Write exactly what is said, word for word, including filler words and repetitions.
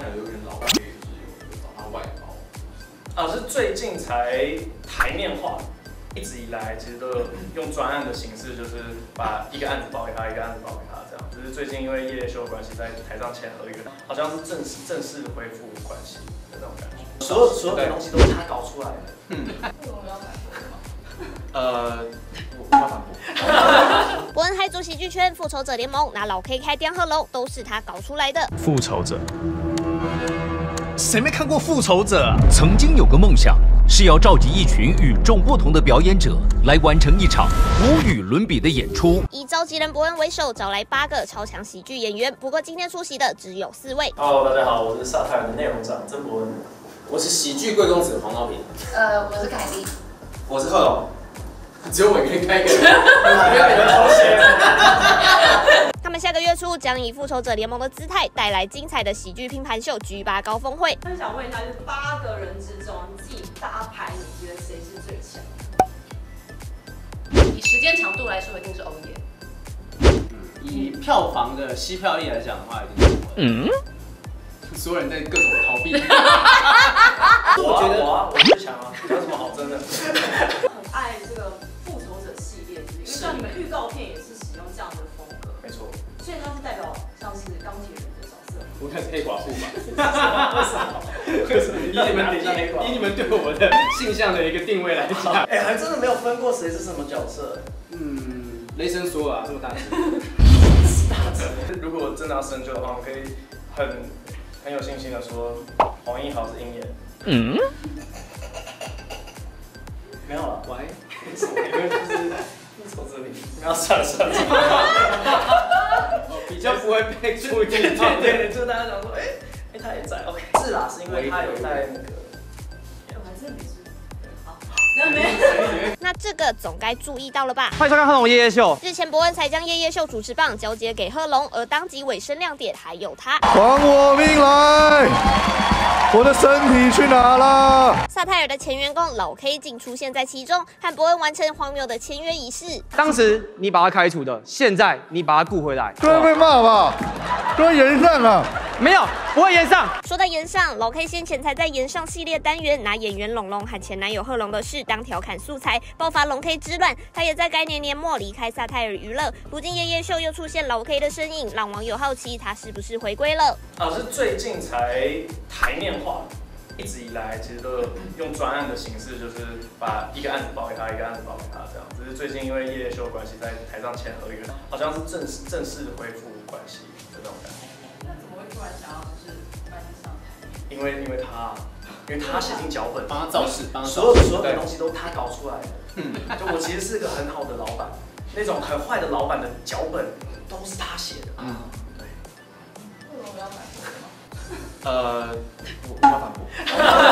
太有点老，可以就是有找他外包。 啊，是最近才台面化。 一直以来，其实都有用专案的形式，就是把一个案子包给他，一个案子包给他，这样。只是最近因为夜夜秀的关系，在台上签合约，好像是正式正式恢复关系的那种感觉。所有所有的东西都是他搞出来的。嗯。为什么要反驳？呃，我不要反驳。 伯恩还做喜剧圈，复仇者联盟拿老 K 开电贺龙，都是他搞出来的。 复仇者。 谁没看过《复仇者》啊？曾经有个梦想，是要召集一群与众不同的表演者，来完成一场无与伦比的演出。 以召集人伯恩为首，找来八个超强喜剧演员。不过今天出席的只有四位。 Hello， 大家好，我是萨泰尔的内容长曾伯恩。 我是喜剧贵公子黄道平。 呃，我是凯莉。 我是贺龙。只有我可以开一个，不要给他偷闲。 他们下个月初将以复仇者联盟的姿态带来精彩的喜剧拼盘秀 G 八高峰会。 那想问一下，就是八个人之中，你自己搭牌，你觉得谁是最强？ 以时间长度来说，一定是欧耶。 嗯，以票房的吸票力来讲的话，一定是我。嗯。所有人在各种逃避。 我觉得我啊，我最强啊，有什么好争的？ 很爱这个复仇者系列，因为像你们预告片也是使用这样的风格。 没错， 所以它是代表像是钢铁人的角色， 不该是黑寡妇吧？为什么？以你们以以你们对我的性向的一个定位来讲， 哎、欸，还真的没有分过谁是什么角色。 嗯，雷神索尔啊，这么大只， 大只。如果真的要深究的话，我可以很很有信心的说，黄义豪是鹰眼。嗯。没有了，喂，因为就是复仇者里，不要算了算了。 比较不会被注意到， 对对对，就大家想说，哎、哎，他也在 ，OK， 是啦，是因为他有在那个， 我还真没注意。好，那没。 那这个总该注意到了吧？ 欢迎收看贺龙夜夜秀。 日前伯恩才将夜夜秀主持棒交接给贺龙，而当集尾声亮点还有他。 还我命来！我的身体去哪了？ 萨泰尔的前员工老 K 竟出现在其中，和伯恩完成荒谬的签约仪式。 当时你把他开除的，现在你把他雇回来， 都会被骂吧？都会延上啊？ 没有，不会延上。 说到延上，老 K 先前才在延上系列单元拿演员龙龙和前男友贺龙的事当调侃素材，爆发龙 K 之乱。他也在该年年末离开萨泰尔娱乐，如今夜夜秀又出现老 K 的身影，让网友好奇他是不是回归了。 啊，是最近才台面化。一直以来，其实都有用专案的形式，就是把一个案子包给他，一个案子包给他这样。只是最近因为夜夜秀的关系，在台上签合约，好像是正式正式恢复关系的那种感觉。 那怎么会突然想要就是搬上台面？ 因为因为他，因为他写进脚本， 帮他造势，帮他所有所有的东西都他搞出来的。嗯，就我其实是个很好的老板，那种很坏的老板的脚本都是他写的。嗯，对。 为什么要反驳？ 呃，我不要反驳。